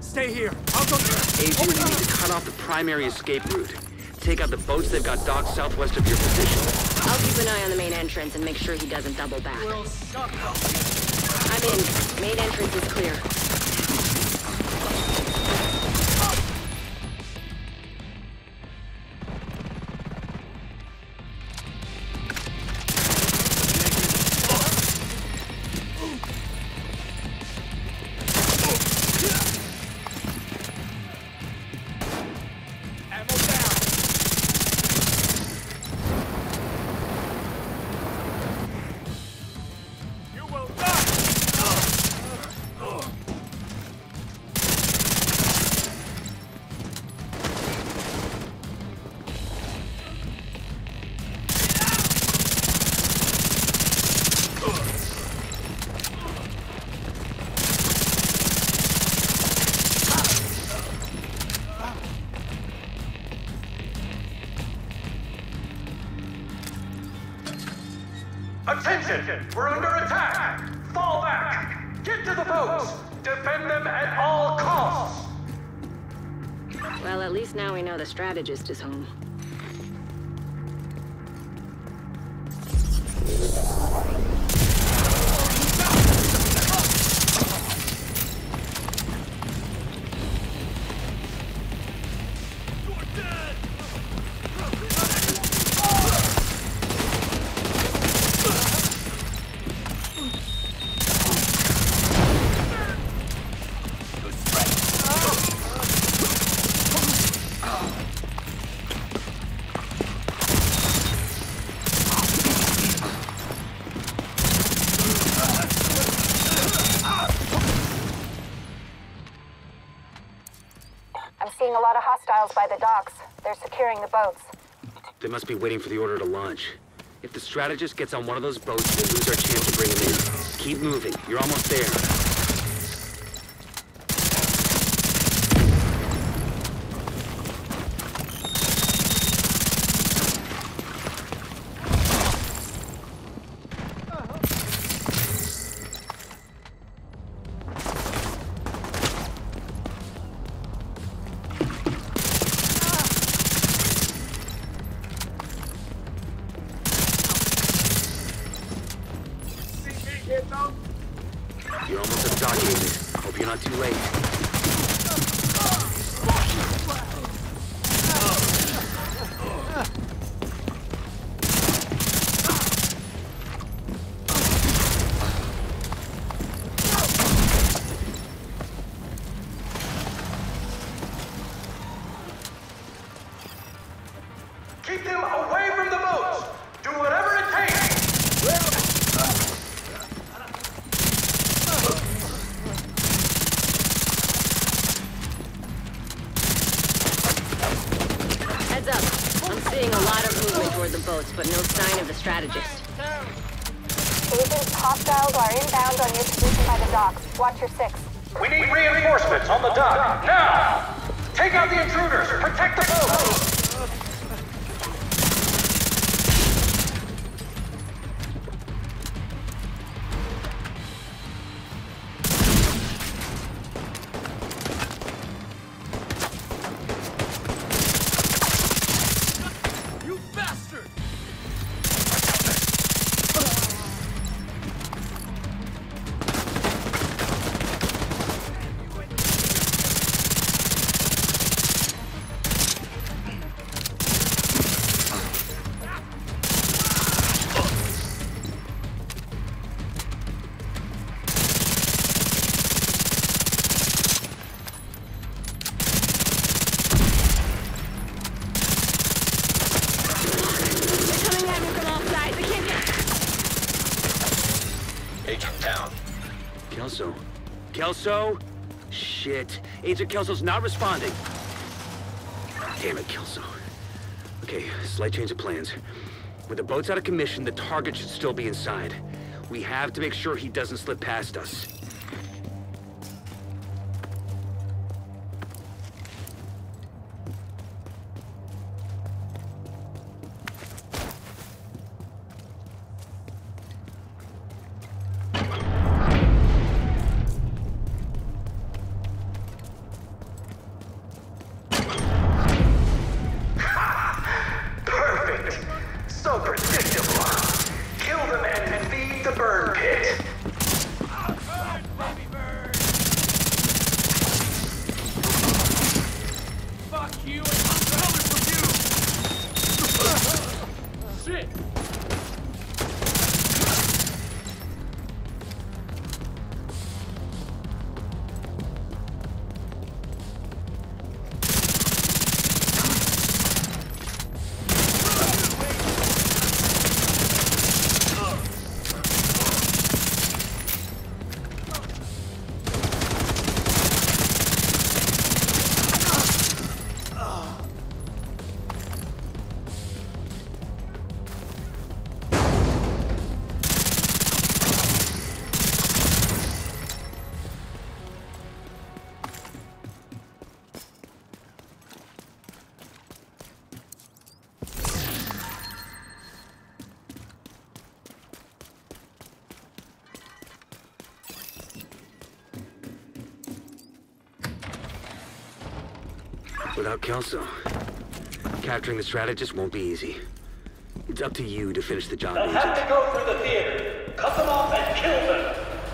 Stay here. I'll go there. Agent, you need to cut off the primary escape route. Take out the boats they've got docked southwest of your position. I'll keep an eye on the main entrance and make sure he doesn't double back. Well, shut up. I'm in. Main entrance is clear. Attention! We're under attack! Fall back! Get to the boats! Defend them at all costs! Well, at least now we know the strategist is home. Seeing a lot of hostiles by the docks. They're securing the boats. They must be waiting for the order to launch. If the strategist gets on one of those boats, we'll lose our chance to bring him in. Keep moving. You're almost there. You're almost at the dock, Agent. Hope you're not too late. Keep them away from the boats! Do whatever it takes! Heads up. I'm seeing a lot of movement toward the boats, but no sign of the strategist. Agents, hostiles are inbound on your position by the docks. Watch your six. We need reinforcements on the dock, now! Take out the intruders! Protect the boats! Kelso? Kelso? Shit. Agent Kelso's not responding. Damn it, Kelso. Okay, slight change of plans. With the boats out of commission, the target should still be inside. We have to make sure he doesn't slip past us. without Kelso. Capturing the strategist won't be easy. It's up to you to finish the job, They'll have Agent. to go through the theater. Cut them off and kill them.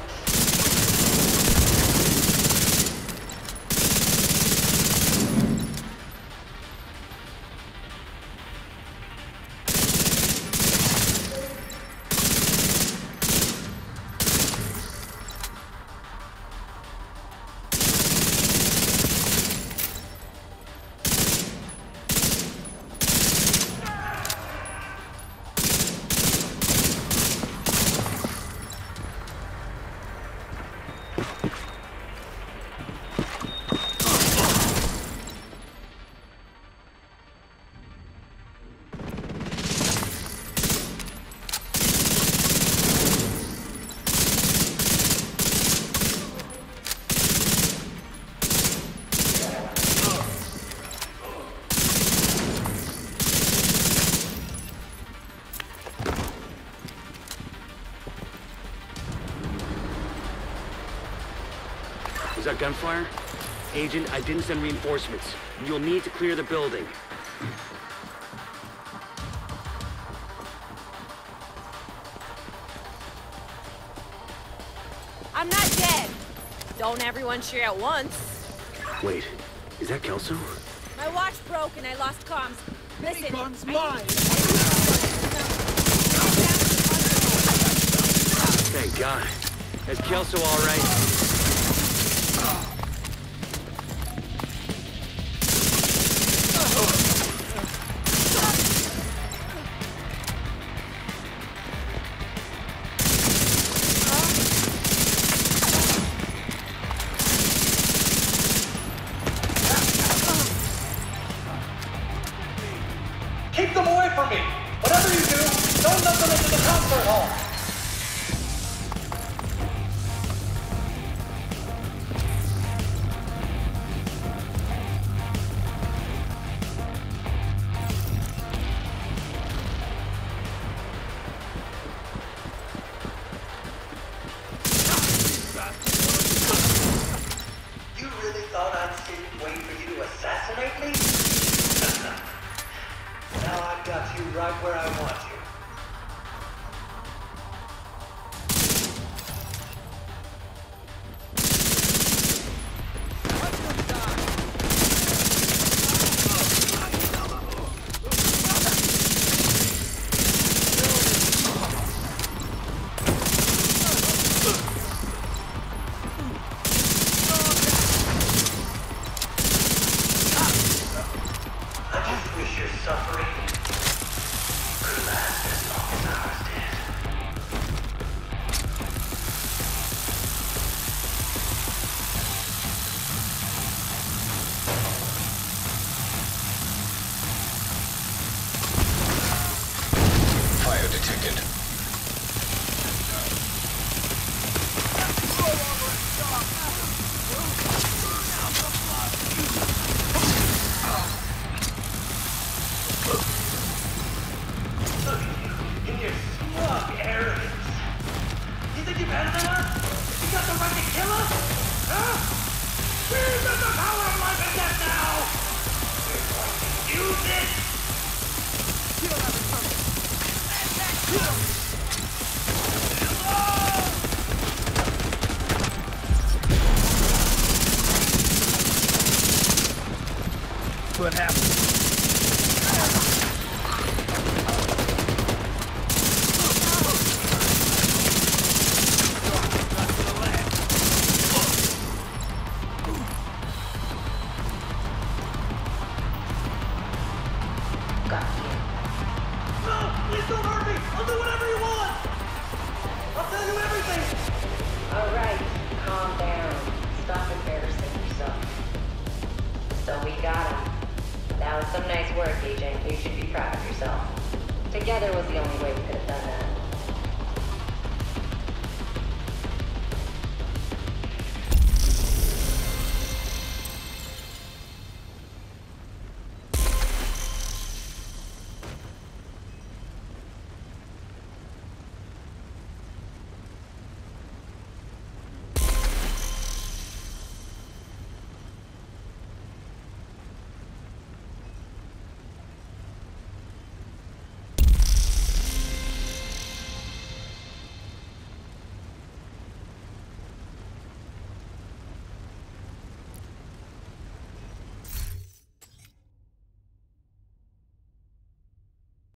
Was that gunfire? Agent, I didn't send reinforcements. You'll need to clear the building. I'm not dead. Don't everyone cheer at once. Wait, is that Kelso? My watch broke and I lost comms. Listen, Guns mine! Thank God. Is Kelso all right? Keep them away from me! Whatever you do, don't let them into the concert hall! You really thought I'd sit and wait for you to assassinate me? Now I've got you right where I want you. I just wish your suffering could last as long as ours did. Fire detected. Look at you, in your smug arrogance. You think you've had enough? You got the right to kill us? Huh? We've got the power of life and death now! We're going to use it! You don't have it coming. What happened? No! Please don't hurt me! I'll do whatever you want! I'll tell you everything! All right, calm down. Stop embarrassing yourself. So we got him. That was some nice work, Agent. You should be proud of yourself. Together was the only way we